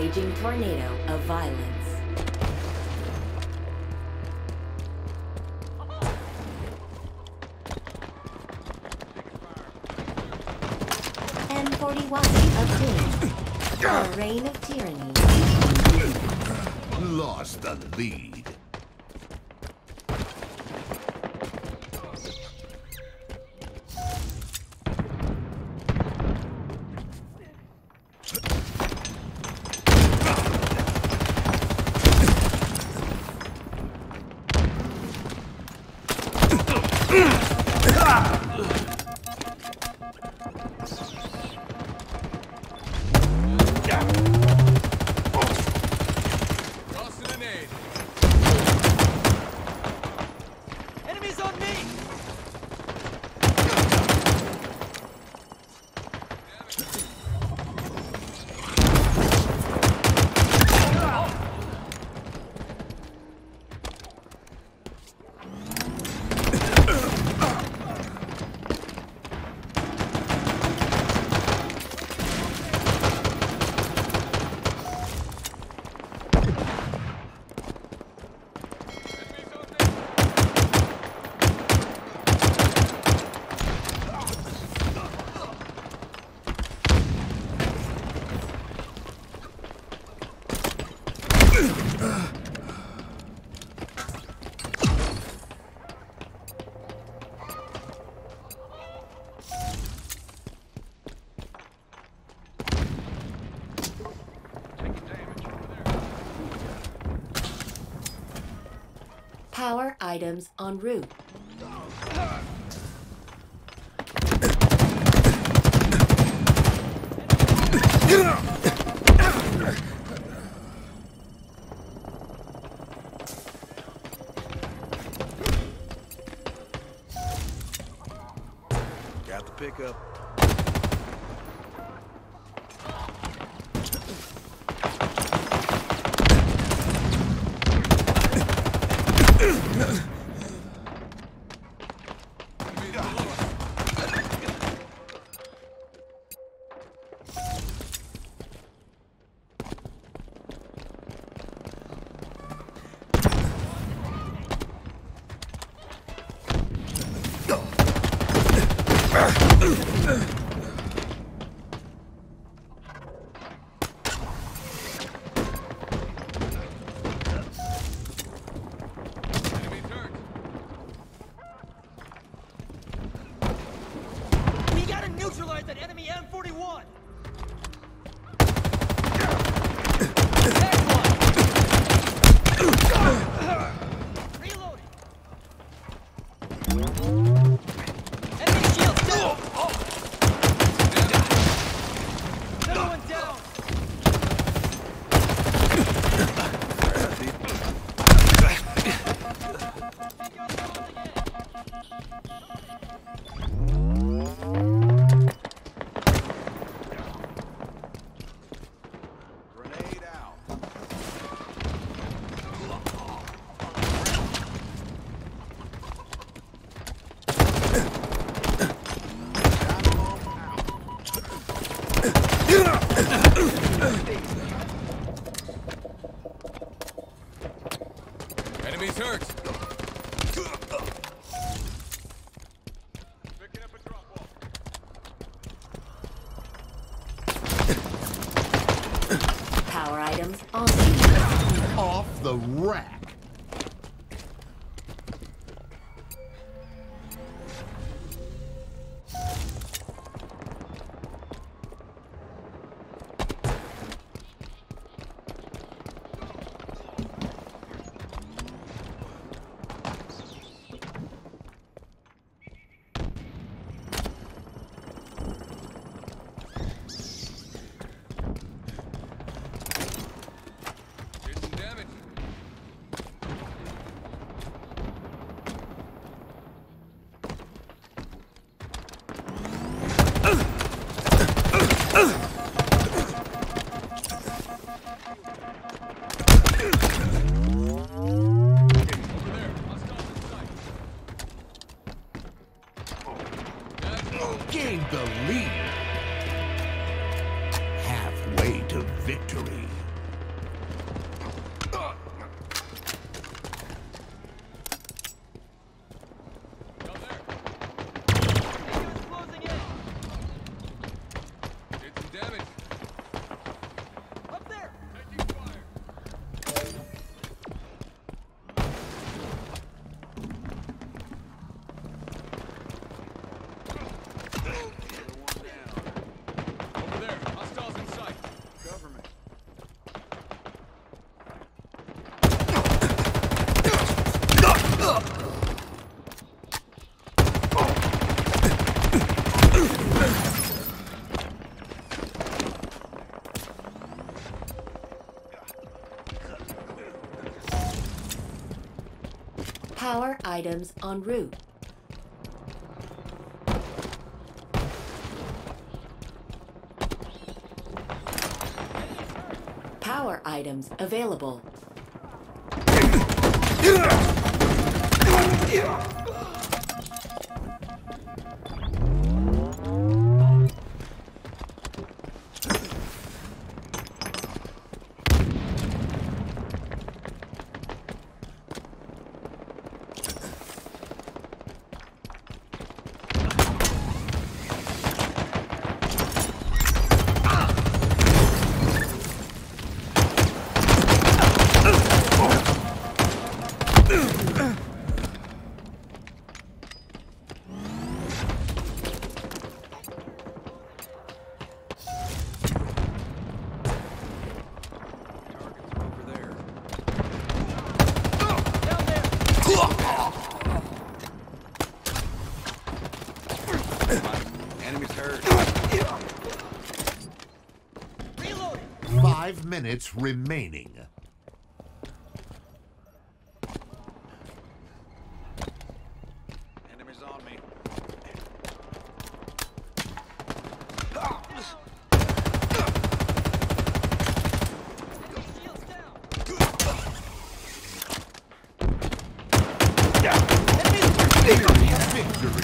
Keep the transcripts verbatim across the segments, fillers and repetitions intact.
raging tornado of violence. M forty-one obtained. A reign of tyranny. Lost the lead. Power items en route. Got the pickup. Neutralize that enemy M forty-one! Reloading! Enemy shield down! Another one down! Enemies hurt. Picking up a drop wall. Power items on Off the rack. Did some damage. Gained the lead. Halfway to victory. items en route. Power items available. Enemies hurt. Reloading. Five minutes remaining. Enemies on me. Enemy shields down. Victory.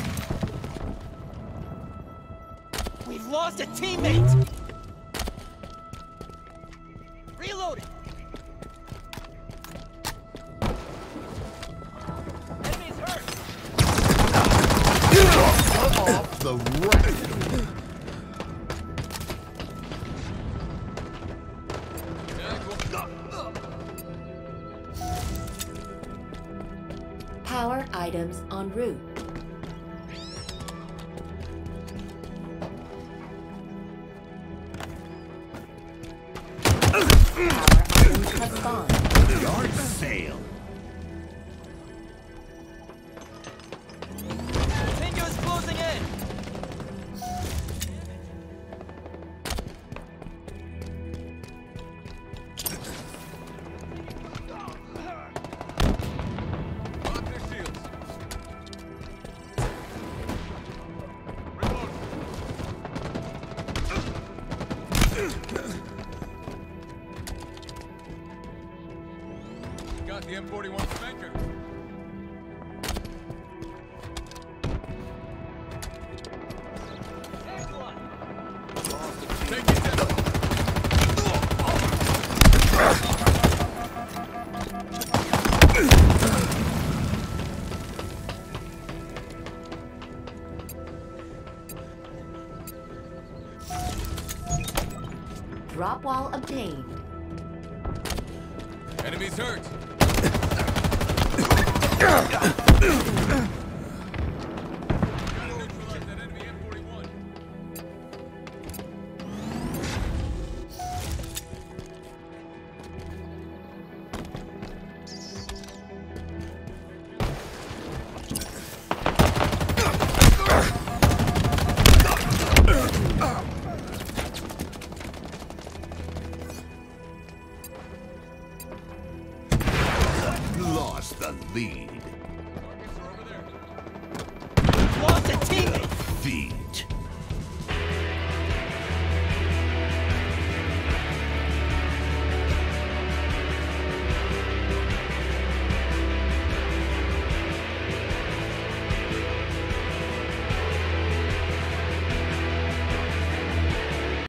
We've lost a teammate. Reloading. Enemies hurt. Off the rack. Power items en route. Power items have spawned. Yard sale. Tango is closing in. Pop their shields. Got the M forty-one Spanker. Excellent. Take it down. Drop wall obtained. Enemies hurt.